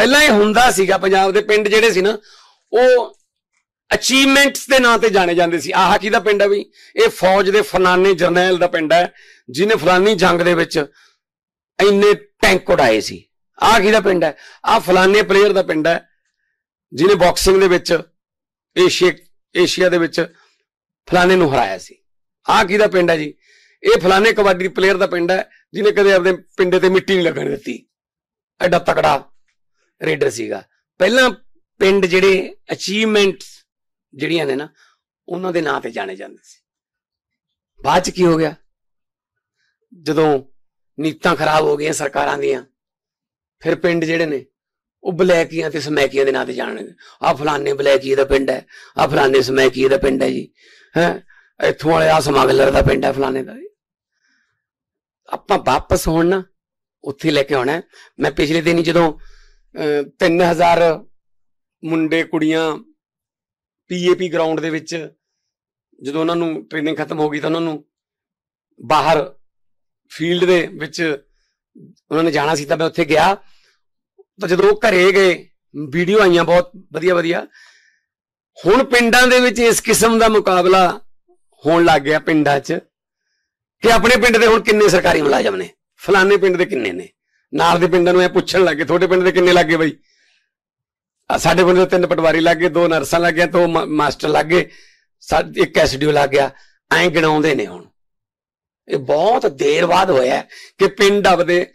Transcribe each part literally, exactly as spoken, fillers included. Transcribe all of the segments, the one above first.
ਪਹਿਲਾਂ ਇਹ ਹੁੰਦਾ ਸੀਗਾ ਪੰਜਾਬ ਦੇ ਪਿੰਡ ਜਿਹੜੇ ਸੀ ਨਾ ਉਹ ਅਚੀਵਮੈਂਟਸ ਦੇ ਨਾਂ ਤੇ ਜਾਣੇ ਜਾਂਦੇ ਸੀ। ਆਹ ਕਿਹਦਾ ਪਿੰਡ ਹੈ ਬਈ? ਇਹ ਫੌਜ ਦੇ ਫਲਾਣੇ ਜਰਨੈਲ ਦਾ ਪਿੰਡ ਹੈ ਜਿਹਨੇ ਫਲਾਨੀ ਜੰਗ ਦੇ ਵਿੱਚ ਇੰਨੇ ਟੈਂਕ ਉਡਾਏ ਸੀ। ਆਹ ਕਿਹਦਾ ਪਿੰਡ ਹੈ? ਆਹ ਫਲਾਣੇ ਪਲੇਅਰ ਦਾ ਪਿੰਡ ਹੈ ਜਿਹਨੇ ਬਾਕਸਿੰਗ ਦੇ ਵਿੱਚ ਏਸ਼ੀਆ ਏਸ਼ੀਆ ਦੇ ਵਿੱਚ ਫਲਾਣੇ ਨੂੰ ਹਰਾਇਆ ਸੀ। ਆਹ ਕਿਹਦਾ ਪਿੰਡ ਹੈ ਜੀ? ਇਹ ਫਲਾਣੇ ਕਬੱਡੀ ਪਲੇਅਰ ਦਾ ਪਿੰਡ ਹੈ ਜਿਹਨੇ ਕਦੇ ਆਪਣੇ ਪਿੰਡੇ ਤੇ ਮਿੱਟੀ ਨਹੀਂ ਲੱਗਣ ਦਿੱਤੀ। ਐਡਾ ਤਕੜਾ ਰੇਡਰ ਸੀਗਾ। ਪਹਿਲਾਂ ਪਿੰਡ ਜਿਹੜੇ ਅਚੀਵਮੈਂਟਸ ਜਿਹੜੀਆਂ ਨੇ ਨਾ ਉਹਨਾਂ ਦੇ ਨਾਂ ਤੇ ਜਾਣੇ ਜਾਂਦੇ ਸੀ। ਬਾਅਦ ਚ ਕੀ ਹੋ ਗਿਆ? ਜਦੋਂ ਨੀਤਾਂ ਖਰਾਬ ਹੋ ਗਈਆਂ ਸਰਕਾਰਾਂ ਦੀਆਂ, ਫਿਰ ਪਿੰਡ ਜਿਹੜੇ ਨੇ ਉਹ ਬਲੈਕੀਆਂ ਤੇ ਸਮੈਕੀਆਂ ਦੇ ਨਾਂ ਤੇ ਜਾਣਗੇ। ਆਹ ਫਲਾਨੇ ਬਲੈਕੀ ਦਾ ਪਿੰਡ ਹੈ, ਆਹ ਫਲਾਨੇ ਸਮੈਕੀ ਦਾ ਪਿੰਡ ਹੈ ਜੀ, ਹੈਂ ਇੱਥੋਂ ਵਾਲੇ ਆਹ ਸਮਗਲਰ ਦਾ ਪਿੰਡ ਹੈ ਫਲਾਣੇ ਦਾ। ਆਪਾਂ ਵਾਪਸ ਹੁਣ ਨਾ ਉੱਥੇ ਲੈ ਕੇ ਆਉਣਾ। ਮੈਂ ਪਿਛਲੇ ਦਿਨ ਹੀ ਜਦੋਂ ਤਿੰਨ ਹਜ਼ਾਰ ਮੁੰਡੇ ਕੁੜੀਆਂ ਪੀਏਪੀ ਗਰਾਊਂਡ ਦੇ ਵਿੱਚ ਜਦੋਂ ਉਹਨਾਂ ਨੂੰ ਟ੍ਰੇਨਿੰਗ ਖਤਮ ਹੋ ਗਈ ਤਾਂ ਉਹਨਾਂ ਨੂੰ ਬਾਹਰ ਫੀਲਡ ਦੇ ਵਿੱਚ ਉਹਨਾਂ ਨੇ ਜਾਣਾ ਸੀ ਤਾਂ ਮੈਂ ਉੱਥੇ ਗਿਆ। ਤਾਂ ਜਦੋਂ ਉਹ ਘਰੇ ਗਏ ਵੀਡੀਓ ਆਈਆਂ ਬਹੁਤ ਵਧੀਆ ਵਧੀਆ। ਹੁਣ ਪਿੰਡਾਂ ਦੇ ਵਿੱਚ ਇਸ ਕਿਸਮ ਦਾ ਮੁਕਾਬਲਾ ਹੋਣ ਲੱਗ ਗਿਆ ਪਿੰਡਾਂ 'ਚ ਕਿ ਆਪਣੇ ਪਿੰਡ ਦੇ ਹੁਣ ਕਿੰਨੇ ਸਰਕਾਰੀ ਮੁਲਾਜ਼ਮ ਨੇ, ਫਲਾਣੇ ਪਿੰਡ ਦੇ ਕਿੰਨੇ ਨੇ। ਨਾਲ ਦੇ ਪਿੰਡਾਂ ਨੂੰ ਇਹ ਪੁੱਛਣ ਲੱਗੇ ਤੁਹਾਡੇ ਪਿੰਡ ਦੇ ਕਿੰਨੇ ਲੱਗੇ ਬਈ? ਸਾਡੇ ਪਿੰਡ ਦੇ ਤਿੰਨ ਪਟਵਾਰੀ ਲੱਗ ਗਏ, ਦੋ ਨਰਸਾਂ ਲੱਗ ਗਈਆਂ, ਦੋ ਮਾਸਟਰ ਲੱਗ ਗਏ, ਇੱਕ ਐਸਡੀਓ ਲੱਗ ਗਿਆ। ਐਂ ਗਿਣਾਉਂਦੇ ਨੇ। ਹੁਣ ਇਹ ਬਹੁਤ ਦੇਰ ਬਾਅਦ ਹੋਇਆ ਕਿ ਪਿੰਡ ਆਪਦੇ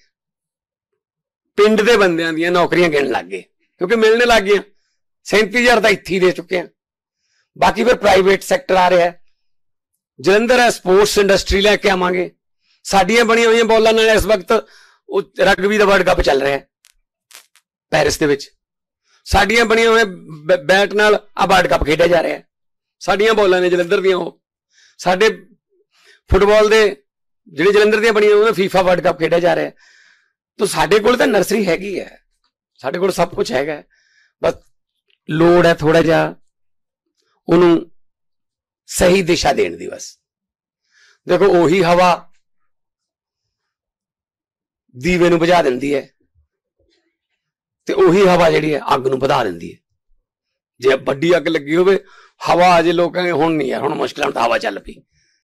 ਪਿੰਡ ਦੇ ਬੰਦਿਆਂ ਦੀਆਂ ਨੌਕਰੀਆਂ ਗਿਣਨ ਲੱਗ ਗਏ ਕਿਉਂਕਿ ਮਿਲਣੇ ਲੱਗ ਗਈਆਂ। ਸੈਂਤੀ ਹਜ਼ਾਰ ਤਾਂ ਇੱਥੇ ਹੀ ਦੇ ਚੁੱਕੇ ਆ। ਬਾਕੀ ਫਿਰ ਪ੍ਰਾਈਵੇਟ ਸੈਕਟਰ ਆ ਰਿਹਾ। ਜਲੰਧਰ ਹੈ, ਸਪੋਰਟਸ ਇੰਡਸਟਰੀ ਲੈ ਕੇ ਆਵਾਂਗੇ। ਸਾਡੀਆਂ ਬਣੀਆਂ ਹੋਈਆਂ ਬੋਲਾਂ ਨਾਲ ਇਸ ਵਕਤ ਉਹ ਰਗਬੀ ਦਾ ਵਰਲਡ ਕੱਪ ਚੱਲ ਰਿਹਾ ਪੈਰਿਸ ਦੇ ਵਿੱਚ। ਸਾਡੀਆਂ ਬਣੀਆਂ ਹੋਈਆਂ ਬੈਟ ਨਾਲ ਆ ਵਰਲਡ ਕੱਪ ਖੇਡਿਆ ਜਾ ਰਿਹਾ। ਸਾਡੀਆਂ ਬੋਲਾਂ ਨੇ ਜਲੰਧਰ ਦੀਆਂ। ਉਹ ਸਾਡੇ ਫੁੱਟਬਾਲ ਦੇ ਜਿਹੜੇ ਜਲੰਧਰ ਦੀਆਂ ਬਣੀਆਂ ਹੋਈਆਂ ਫੀਫਾ ਵਰਲਡ ਕੱਪ ਖੇਡਿਆ ਜਾ ਰਿਹਾ। ਤਾਂ ਸਾਡੇ ਕੋਲ ਤਾਂ ਨਰਸਰੀ ਹੈਗੀ ਹੈ, ਸਾਡੇ ਕੋਲ ਸਭ ਕੁਝ ਹੈਗਾ। ਬਸ ਲੋੜ ਹੈ ਥੋੜਾ ਜਿਹਾ ਉਹਨੂੰ ਸਹੀ ਦਿਸ਼ਾ ਦੇਣ ਦੀ। ਬਸ ਦੇਖੋ ਉਹੀ ਹਵਾ ਦੀਵੇ ਨੂੰ ਬੁਝਾ ਦਿੰਦੀ ਹੈ ਤੇ ਉਹੀ ਹਵਾ ਜਿਹੜੀ ਹੈ ਅੱਗ ਨੂੰ ਵਧਾ ਦਿੰਦੀ ਹੈ। ਜੇ ਵੱਡੀ ਅੱਗ ਲੱਗੀ ਹੋਵੇ ਹਵਾ ਅਜੇ ਲੋਕਾਂ ਨੇ ਹੁਣ ਨਹੀਂ ਹੈ, ਹੁਣ ਮੁਸ਼ਕਿਲਾਂ ਤਾਂ ਹਵਾ ਚੱਲ ਪਈ।